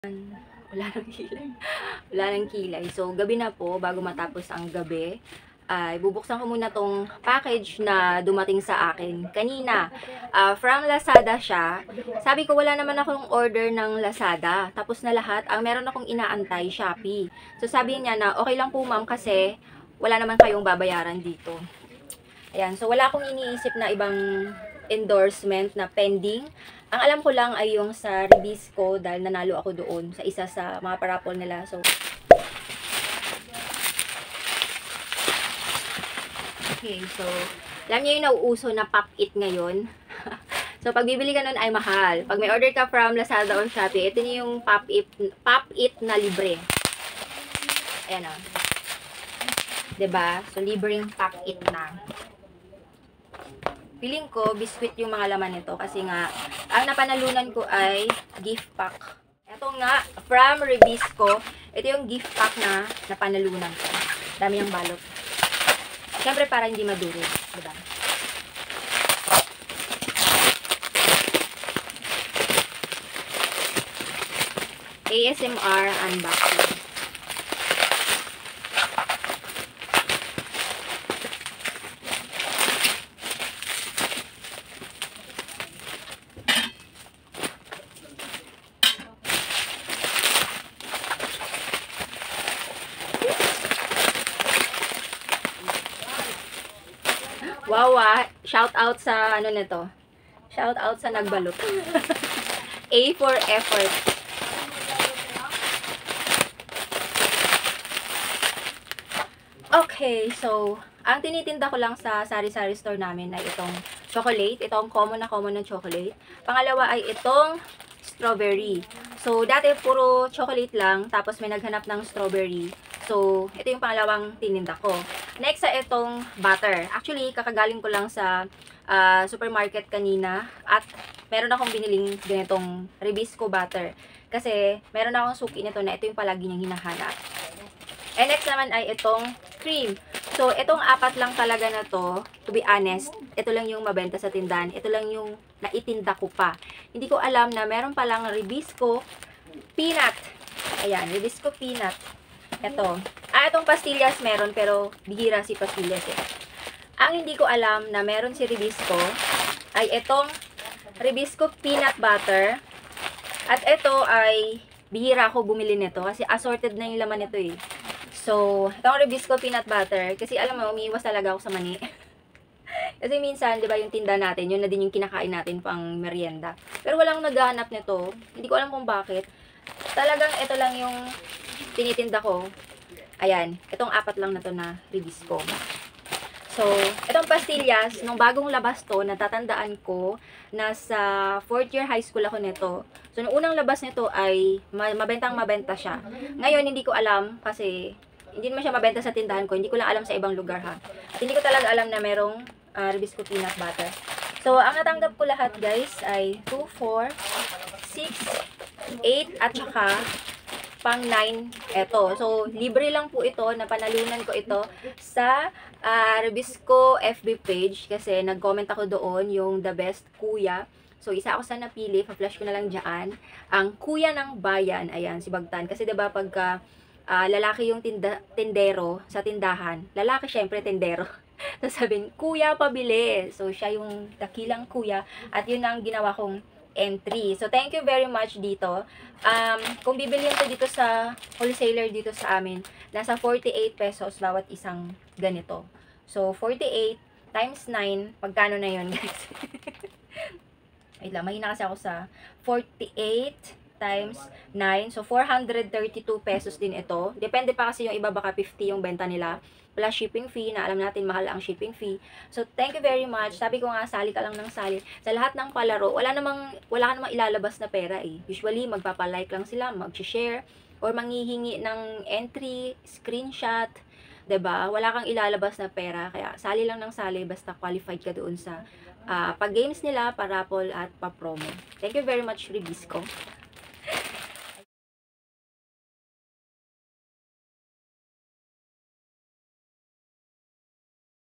Wala nang kilay. Wala nang kilay. So, gabi na po, bago matapos ang gabi, ay bubuksan ko muna tong package na dumating sa akin kanina. From Lazada siya. Sabi ko, wala naman akong order ng Lazada. Tapos na lahat. Ang meron akong inaantay, Shopee. So, sabi niya na, okay lang po ma'am kasi wala naman kayong babayaran dito. Ayan. So, wala akong iniisip na ibang endorsement na pending. Ang alam ko lang ay yung sa REBISCO dahil nanalo ako doon sa isa sa mga parapol nila. So, okay. So, alam niyo yung nauuso na pop-it ngayon. So, pag bibili ka nun ay mahal. Pag may order ka from Lazada or Shopee, ito yung pop-it na libre. Ayan o. Diba? So, libreng pop-it na. Feeling ko, biscuit yung mga laman nito kasi nga, ang napanalunan ko ay gift pack. Ito nga, from REBISCO, ito yung gift pack na napanalunan ko. Dami yung balot. Siyempre, para hindi maduro. Diba? ASMR unboxing. Wow, shout out sa ano nito. Shout out sa nagbalot. A for effort. Okay, so ang tinitinda ko lang sa sari-sari store namin ay itong chocolate, itong common na chocolate. Pangalawa ay itong strawberry. So dati puro chocolate lang, tapos may naghanap ng strawberry. So, ito yung pangalawang tininda ko. Next sa itong butter. Actually, kakagaling ko lang sa supermarket kanina at meron akong biniling ganitong REBISCO butter. Kasi, meron akong suki nito na ito yung palagi niyang hinahanap. And next naman ay itong cream. So, itong apat lang talaga na to be honest, ito lang yung mabenta sa tindahan. Ito lang yung naitinda ko pa. Hindi ko alam na meron palang REBISCO peanut. Ayan, REBISCO peanut. Ito. Itong pastillas meron, pero bihira si pastillas eh. Ang hindi ko alam na meron si REBISCO ay itong REBISCO peanut butter. At ito ay bihira ako bumili nito kasi assorted na yung laman nito eh. So, itong REBISCO peanut butter, kasi alam mo, umiiwas talaga ako sa mani. Kasi minsan, di ba yung tinda natin, yun na din yung kinakain natin pang merienda. Pero walang naghahanap nito. Hindi ko alam kung bakit. Talagang ito lang yung tinitinda ko. Ayan, itong apat lang na to na REBISCO. So, itong pastillas, nung bagong labas to, natatandaan ko, nasa 4th year high school ako nito. So, nung unang labas nito ay mabentang-mabenta siya. Ngayon, hindi ko alam kasi hindi naman siya mabenta sa tindahan ko. Hindi ko lang alam sa ibang lugar ha. At hindi ko talaga alam na merong REBISCO peanut butter. So, ang natanggap ko lahat guys ay 2, 4, 6, 8 at saka pang 9 ito. So, libre lang po ito. Napanalunan ko ito sa REBISCO FB page kasi nag-comment ako doon yung The Best Kuya. So, isa ako sa napili. Pa-flash ko na lang dyan. Ang Kuya ng Bayan. Ayan, si Bagtan. Kasi diba pagka lalaki yung tindero sa tindahan, lalaki syempre tindero. Tapos sabihin, Kuya pabili. So, siya yung dakilang kuya. At yun ang ginawa kong entry. So, thank you very much dito. Kung bibilihan ko dito sa wholesaler dito sa amin, nasa 48 pesos bawat isang ganito. So, 48 times 9, pagkano na yun, guys? Wait lang, mahina kasi ako sa 48 times 9. So, 432 pesos din ito. Depende pa kasi yung iba, baka 50 yung benta nila. Plus shipping fee, na alam natin mahal ang shipping fee. So, thank you very much. Sabi ko nga, sali ka lang ng sali. Sa lahat ng palaro, wala ka namang ilalabas na pera eh. Usually, magpapalike lang sila, mag-share, or manghihingi ng entry, screenshot, 'di ba? Wala kang ilalabas na pera. Kaya, sali lang ng sali, basta qualified ka doon sa pag-games nila, pa-raffle at pa-promo. Thank you very much, REBISCO.